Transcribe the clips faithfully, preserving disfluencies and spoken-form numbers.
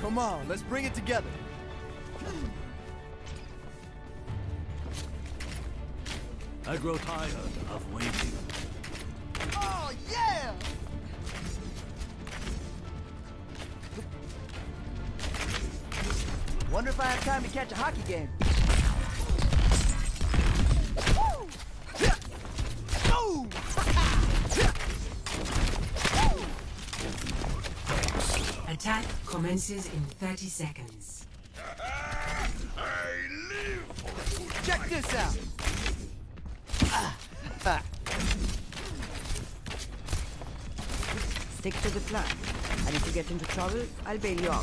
Come on, let's bring it together. I grow tired of waiting. Oh, yeah! Wonder if I have time to catch a hockey game. Attack commences in thirty seconds. I live for Check this out. Stick to the plan. And if you get into trouble, I'll bail you out.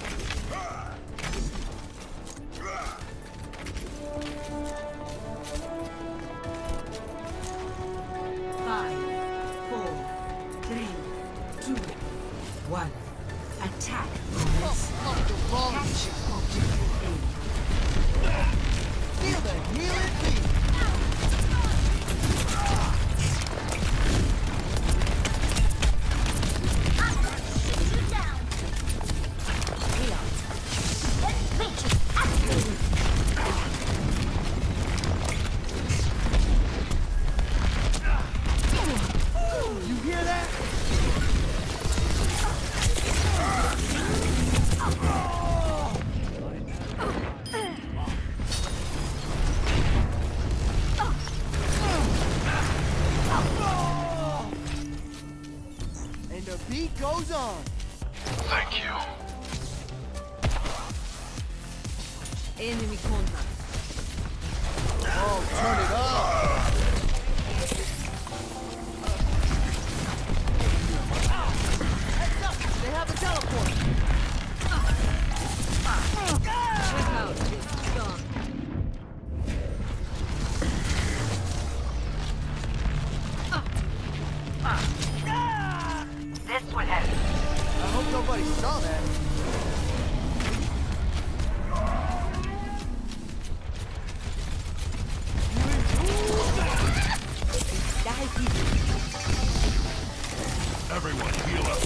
Five, four, three, two, one. Attack commence. Capture objective A. Feel the healing beat. You hear that? And the beat goes on. Thank you. Enemy contact. Oh, turn it up. Heads up, they have a teleport. Check out. It's gone. This would help. I hope nobody saw that. Everyone heal up.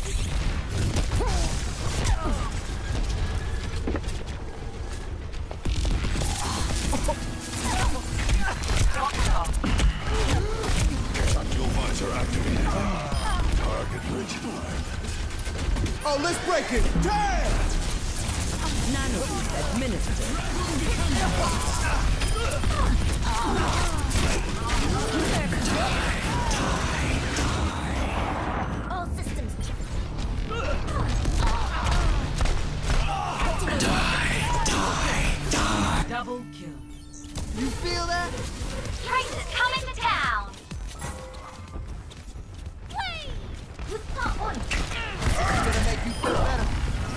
Your visor activated. Target regionalized. Oh, let's break it. Damn! Nano administered. All systems check. Double kill. You feel that? Traitors coming to town. Whee! You start on. It's gonna make you feel better.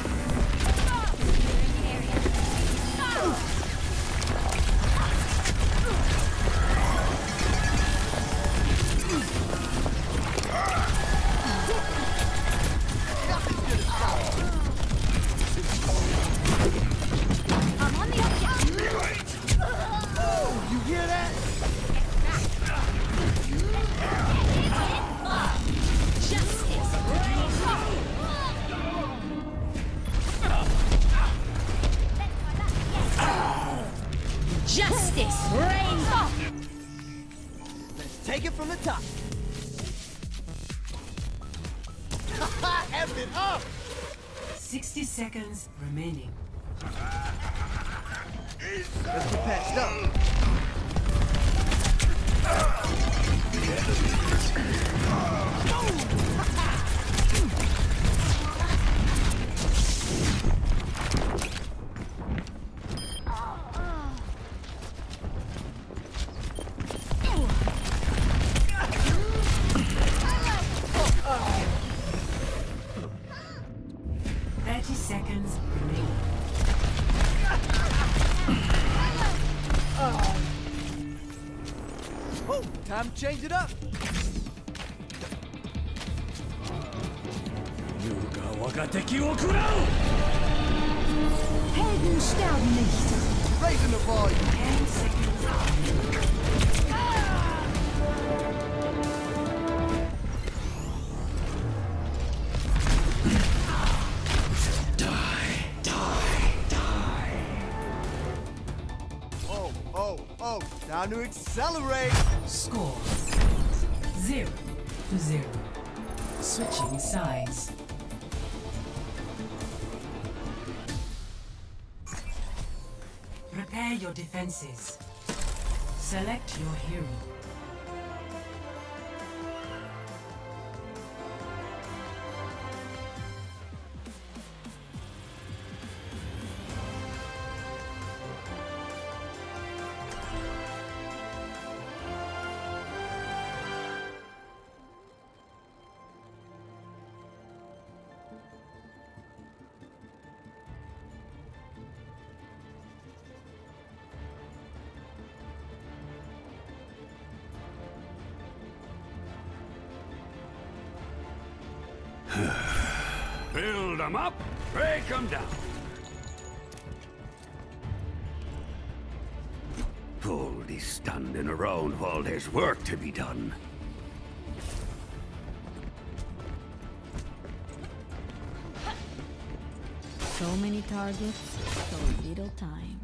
I'm on the object. Oh, you hear that? Justice reigns up. Let's take it from the top. F it up! sixty seconds remaining. Let's get patched up. thirty seconds remaining. Oh, time to change it up. Helden sterben nicht. Raising the volume. ten seconds. Die, die. Oh, time to accelerate. Score zero to zero. Switching sides. Prepare your defenses. Select your hero. Build them up, break them down. Goldie's standing around while there's work to be done. So many targets, so little time.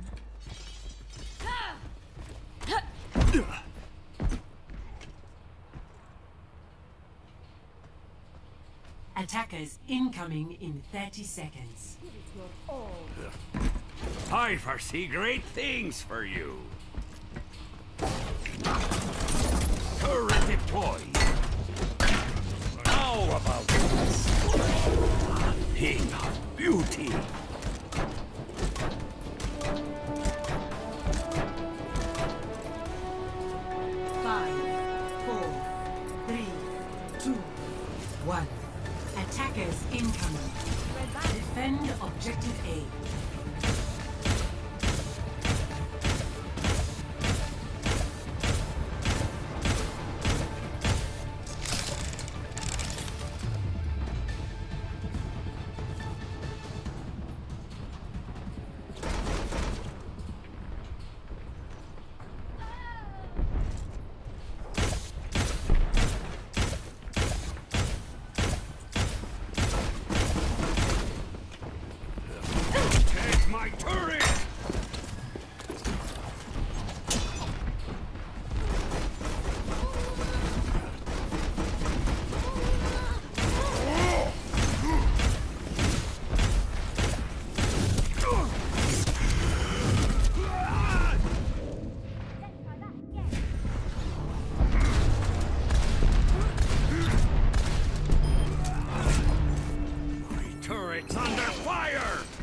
Attackers incoming in thirty seconds. I foresee great things for you. Turret deployed. How about this? A thing of beauty. Five, four, three, two, one. Attackers incoming. Defend objective A. My turret! My turret's under fire!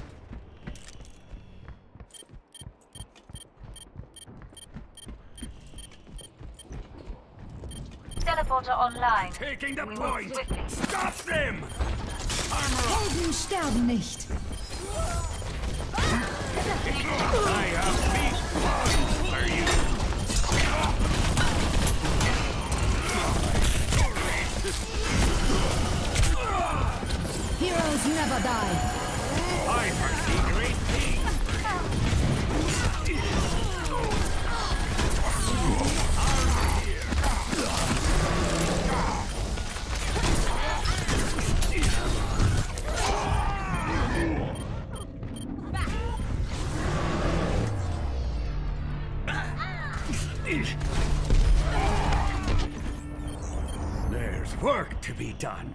Teleporter online. Taking the We point! move swiftly. Stop them! Armor up! Helden sterben nicht. I have big plans for you! Heroes never die. I foresee great things! There's work to be done.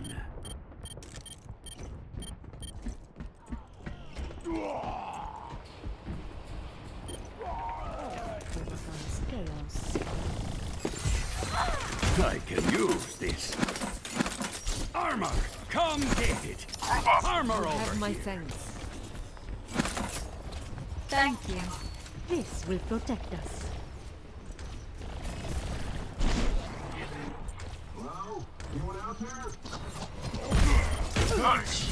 Chaos. I can use this. Armor! Come get it! Armor over Have my here. thanks. Thank you. This will protect us. Nice.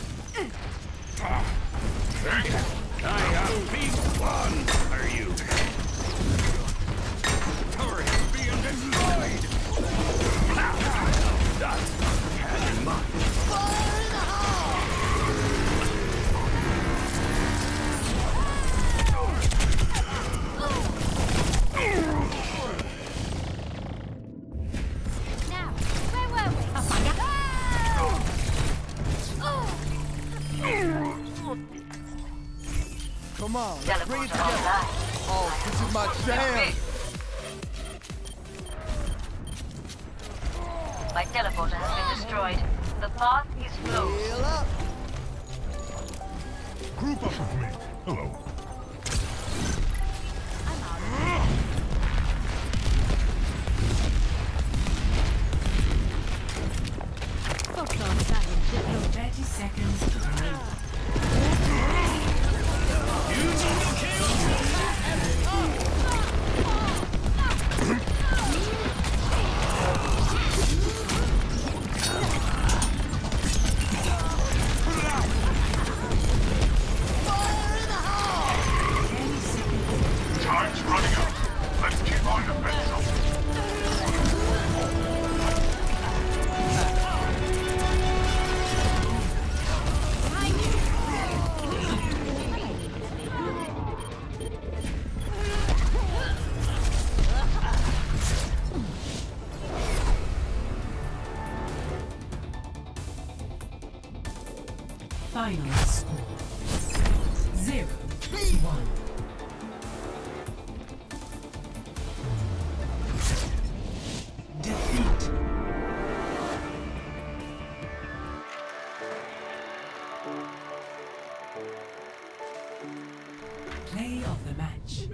I have big one for you. Turret being destroyed. That's cannon mine. Fire in the hole! Now, where were we? Come on, let's bring it Teleporter together. online. Oh, this is my jam. My teleporter has been destroyed. The path is closed. Heal up. Group up with me. Hello. Fuck on that. thirty seconds remaining. Time's running out. Let's keep on defensive. Final score. Zero. One. Defeat. Play of the match.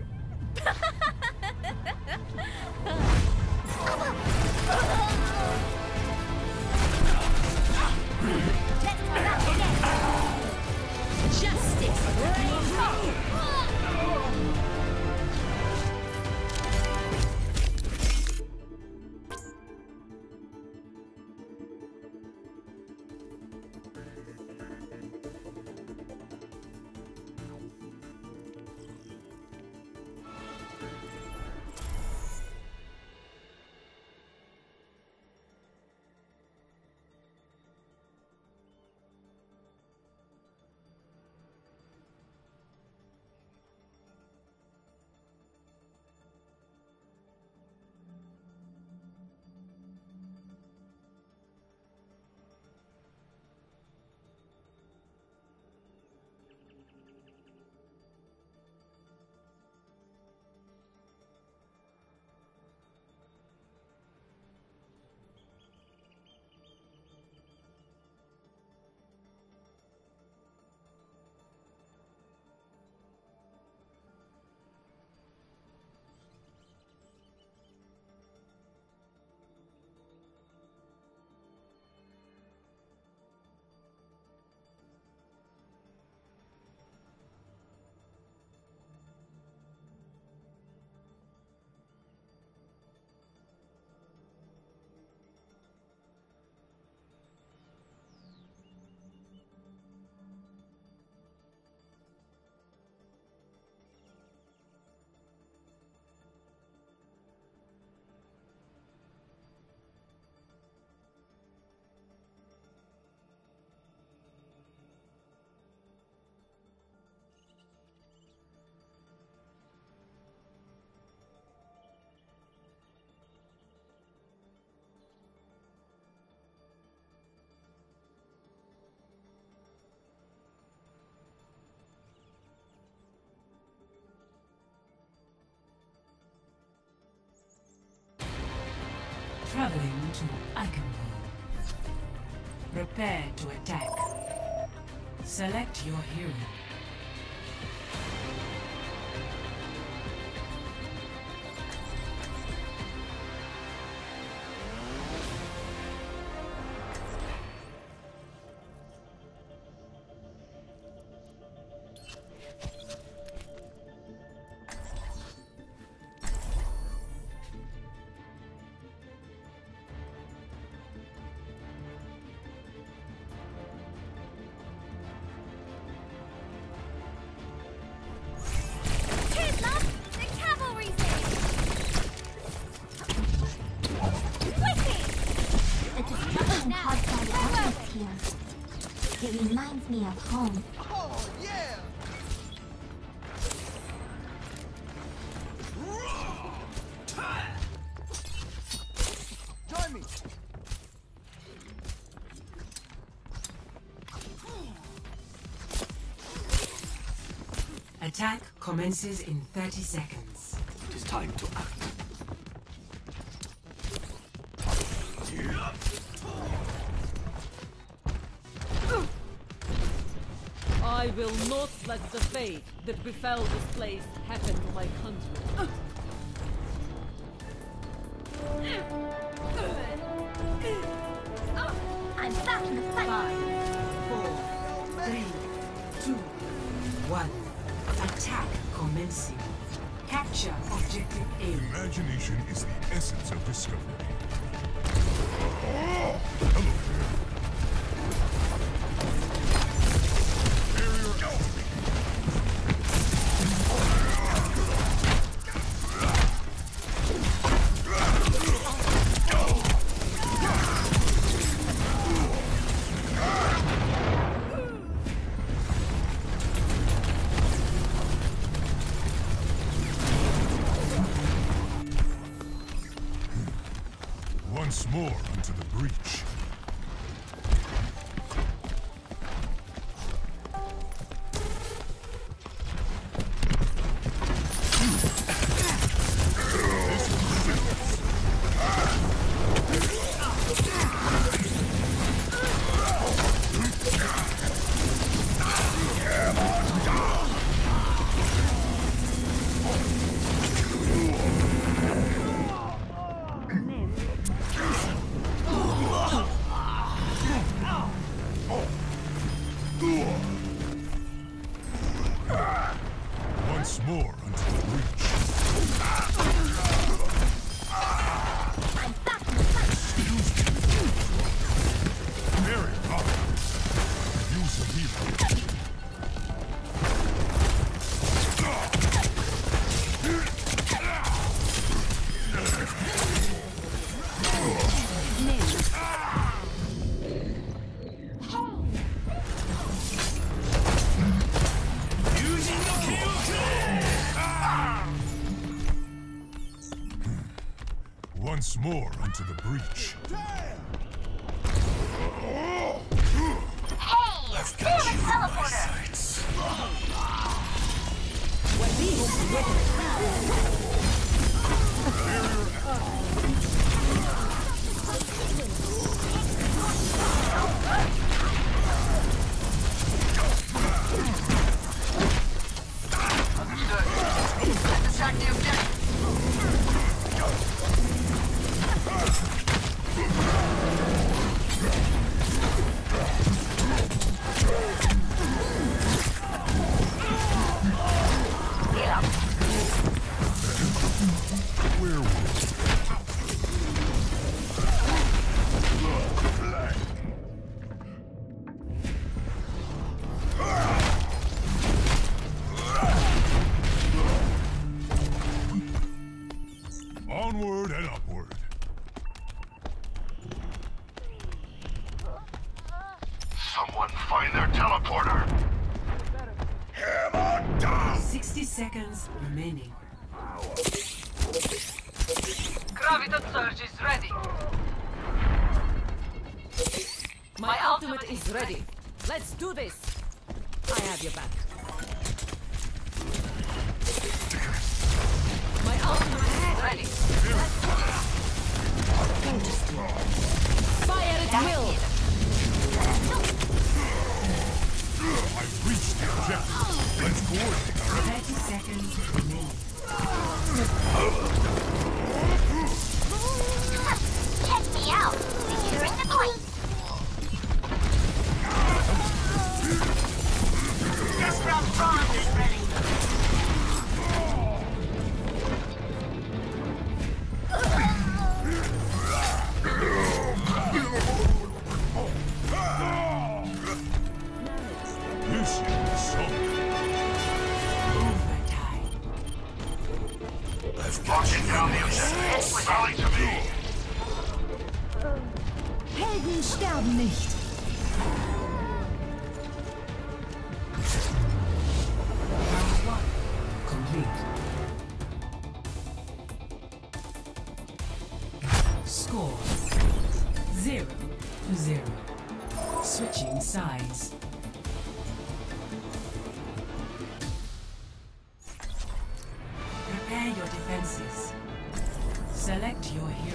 Traveling to Iconville. Prepare to attack. Select your hero. It reminds me of home. Oh, yeah! Join me! Attack commences in thirty seconds. It is time to act. I will not let the fate that befell this place happen to my country. I'm back in the fight. Five, four, three, two, one. Attack commencing. Capture objective A. Imagination is the essence of discovery. Hello there. Barrier activated. Once more onto the breach. Once more onto the breach. I'm back in the fight. Very powerful. Use a healer. Once more onto the breach. Hey, it's still a teleporter. Let's attack the objective. Onward and upward. Someone find their teleporter. Hammer down. sixty seconds remaining. Graviton surge is ready. My ultimate is ready. Let's do this. I have your back. My ultimate is ready. Fire at will. I've reached the objective. Let's coordinate our efforts. thirty seconds remaining. Check me out. Securing the point. This round bronze is ready. This is something. Overtime. I've got down the objective. Rally to me. Helden sterben nicht. Round one. Complete. Score. Zero to zero. Switching sides. Prepare your defenses. Select your hero.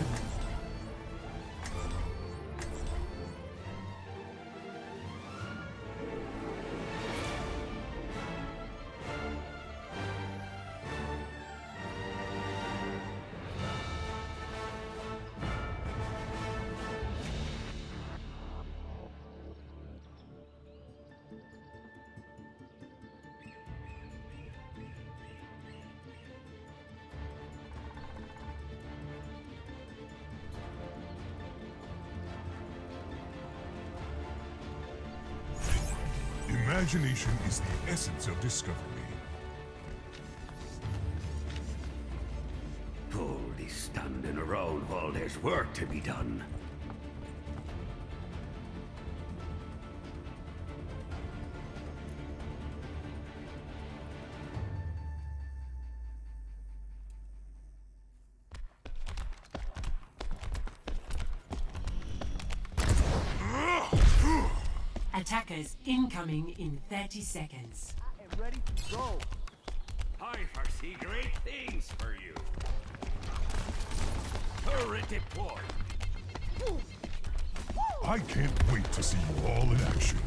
Imagination is the essence of discovery. Only standing around while there's work to be done. Attackers incoming in thirty seconds. I am ready to go. I foresee great things for you. Turret deployed. I can't wait to see you all in action.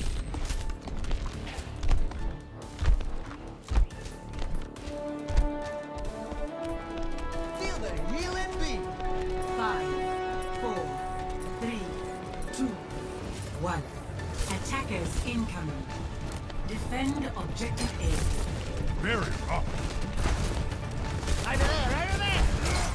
Feel the healing beat. Five, four, three, two, one. Attackers incoming. Defend objective A. Barrier up. Right there, right there.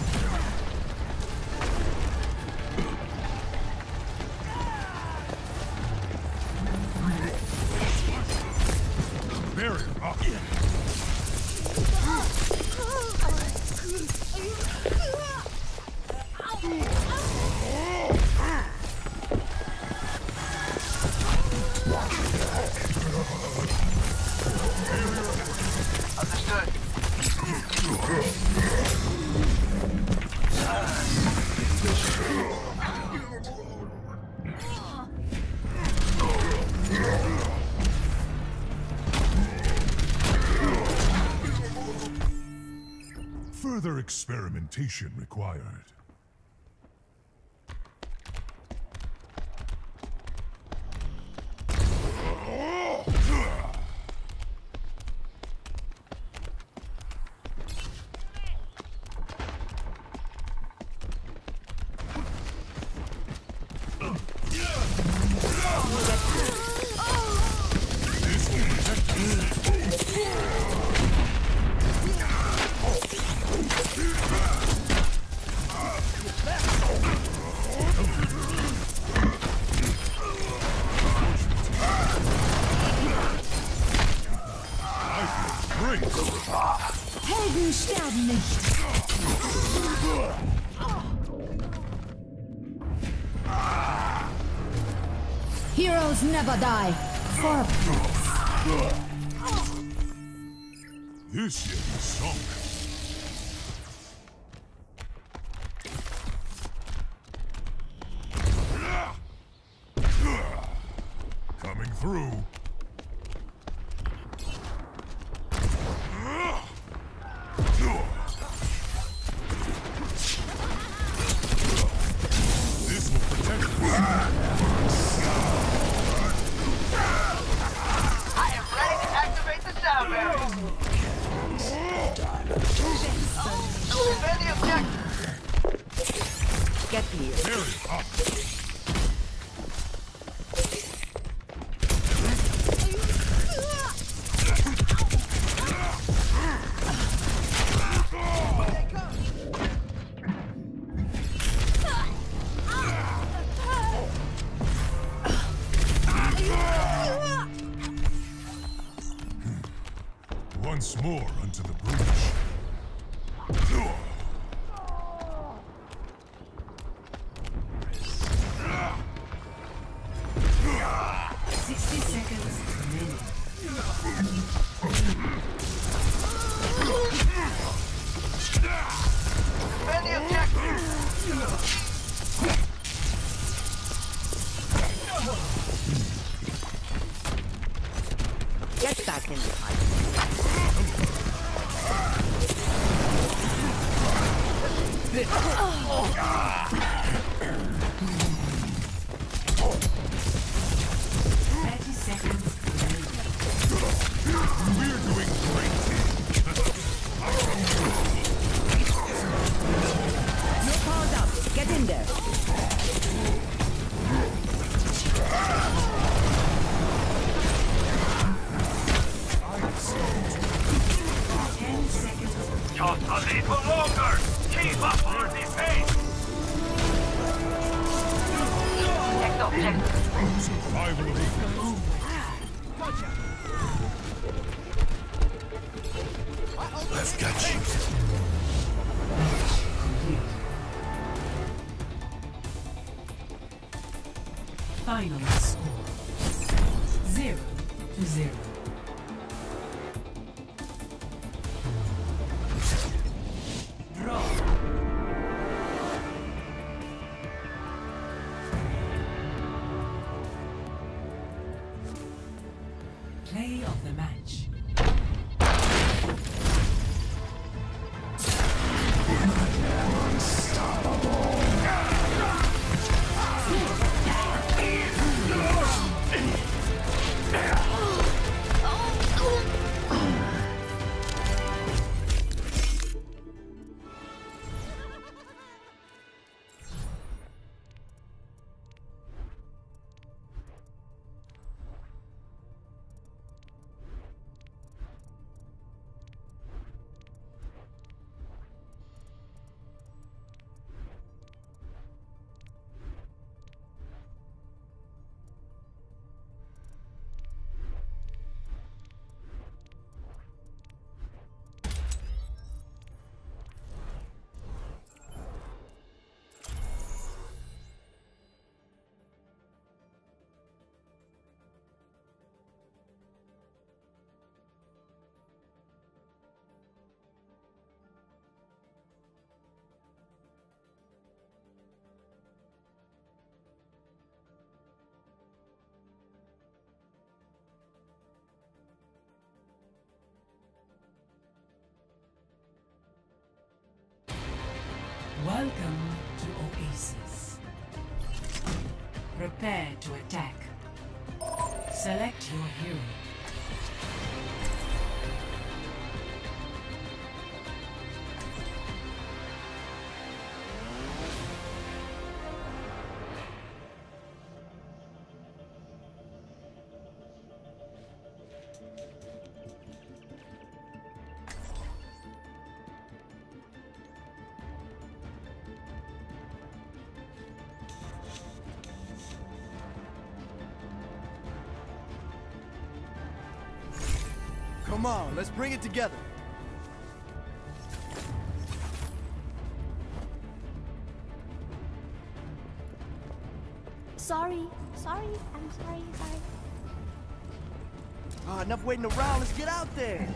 Barrier up. Understood. Further experimentation required. This will protect you. Great. Helden sterben nicht. Heroes never die. For This yet is sunk. Coming through. This will protect you. I am ready to activate the sound barrier. Defend the objective. Get clear. Barrier up. Once more unto the breach. sixty seconds remaining. Defend the objective. Get back in the fight. thirty seconds remaining. We're doing great. No powers up. Get in there. ten seconds. Just a little longer. Keep up our defense. Protect the objective. Survival of the I've got you. Final score. Zero to zero. Draw. Play of the match. Welcome to Oasis. Prepare to attack. Select your hero. Come on, let's bring it together. Sorry, sorry, I'm sorry, sorry. Ah, enough waiting around, let's get out there.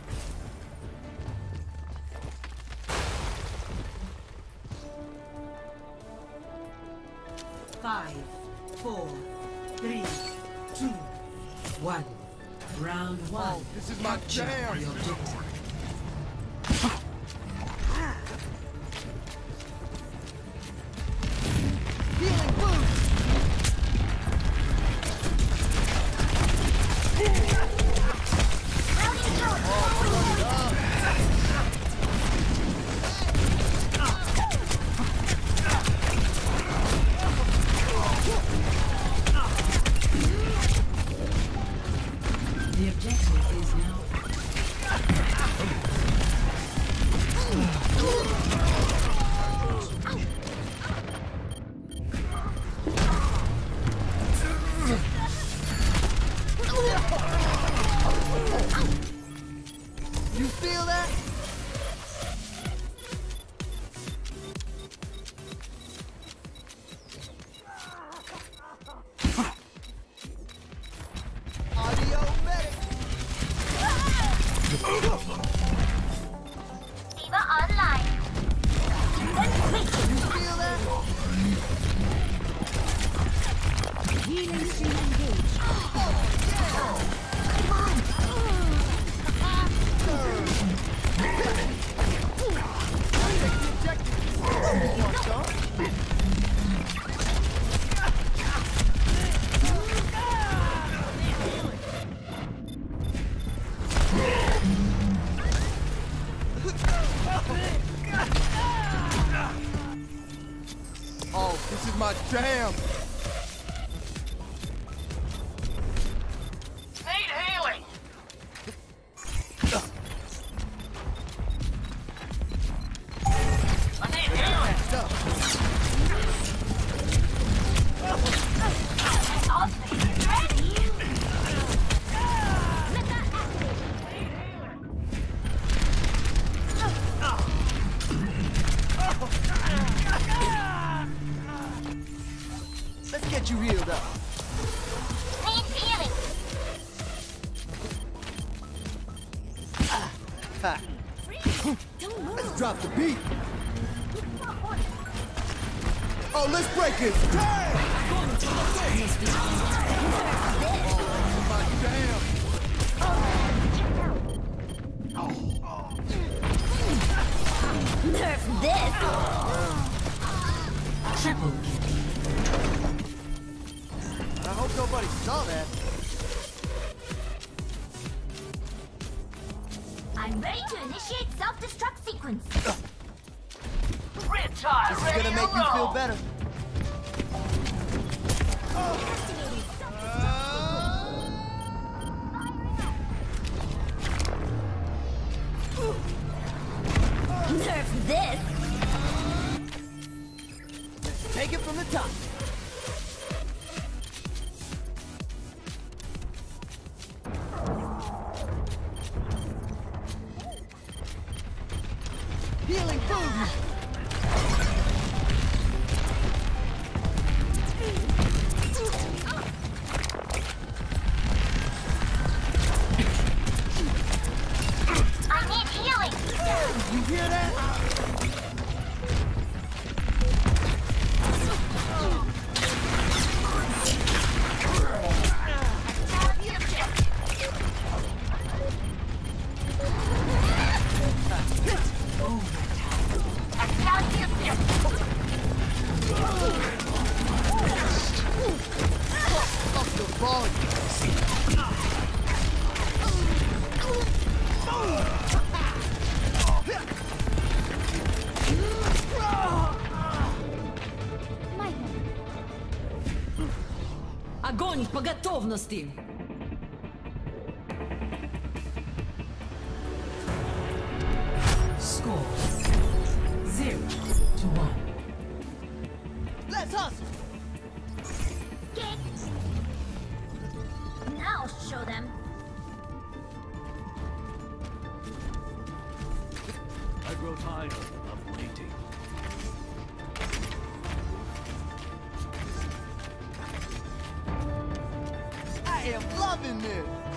Five, four, three, two, one. Round one. Oh, this is my Capture jam. the objective. Healing boost. The objective is now. You feel that? Audio medic. Diva online. You feel that? Healing stream engaged. Oh, this is my jam. Need healing. I need healing. Ultimate is ready. Don't move. Let's drop the beat. Oh, let's break it. Damn! Nerf this! Triple I hope nobody saw that. I'm ready to initiate self-destruct sequence. Retard, This is ready gonna to make you feel roll. better. Activating self-destruct sequence. Nerf this! Take it from the top. Healing food. I need healing! You hear that? Off the volume. Огонь по готовности! score zero to one. Let's hustle. Kick! Now show them. I grow tired of waiting. I am loving this.